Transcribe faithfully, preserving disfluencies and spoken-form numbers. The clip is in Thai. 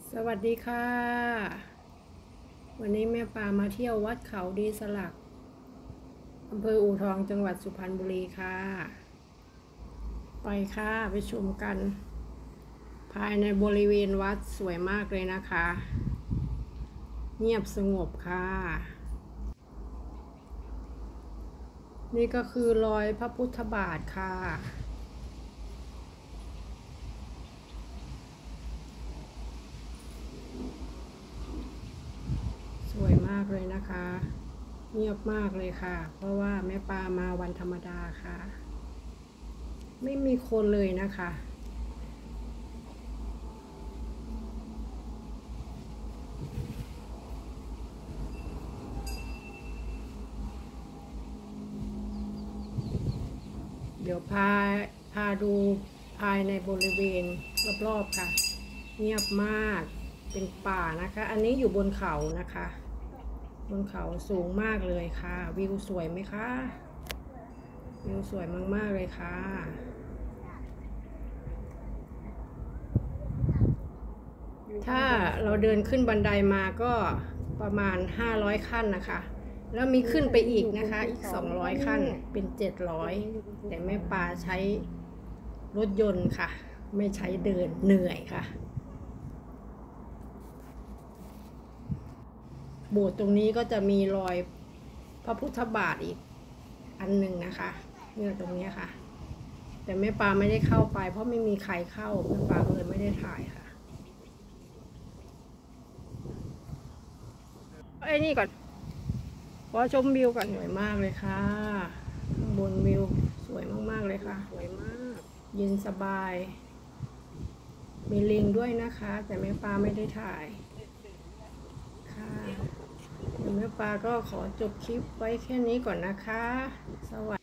สวัสดีค่ะวันนี้แม่ปามาเที่ยววัดเขาดีสลักอำเภออู่ทองจังหวัดสุพรรณบุรีค่ะไปค่ะไปชมกันภายในบริเวณวัดสวยมากเลยนะคะเงียบสงบค่ะนี่ก็คือรอยพระพุทธบาทค่ะสวยมากเลยนะคะเงียบมากเลยค่ะเพราะว่าแม่ปามาวันธรรมดาค่ะไม่มีคนเลยนะคะเดี๋ยวพาพาดูภายในบริเวณรอบๆค่ะเงียบมากเป็นป่านะคะอันนี้อยู่บนเขานะคะบนเขาสูงมากเลยค่ะวิวสวยไหมคะวิวสวยมากๆเลยค่ะถ้าเราเดินขึ้นบันไดมาก็ประมาณห้าร้อยขั้นนะคะแล้วมีขึ้นไปอีกนะคะอีกสองร้อยขั้นเป็นเจ็ดร้อยแต่แม่ปาใช้รถยนต์ค่ะไม่ใช้เดินเหนื่อยค่ะโบสถ์ตรงนี้ก็จะมีรอยพระพุทธบาทอีกอันหนึ่งนะคะเนี่ยตรงนี้ค่ะแต่แม่ปาไม่ได้เข้าไปเพราะไม่มีใครเข้าแม่ปาก็เลยไม่ได้ถ่ายค่ะไอ้นี่ก่อนขอชมวิวก่อนสวยมากเลยค่ะข้างบนวิวสวยมากๆเลยค่ะสวยมากเย็นสบายมีลิงด้วยนะคะแต่แม่ปาไม่ได้ถ่ายค่ะแม่ปาก็ขอจบคลิปไว้แค่นี้ก่อนนะคะสวัสดี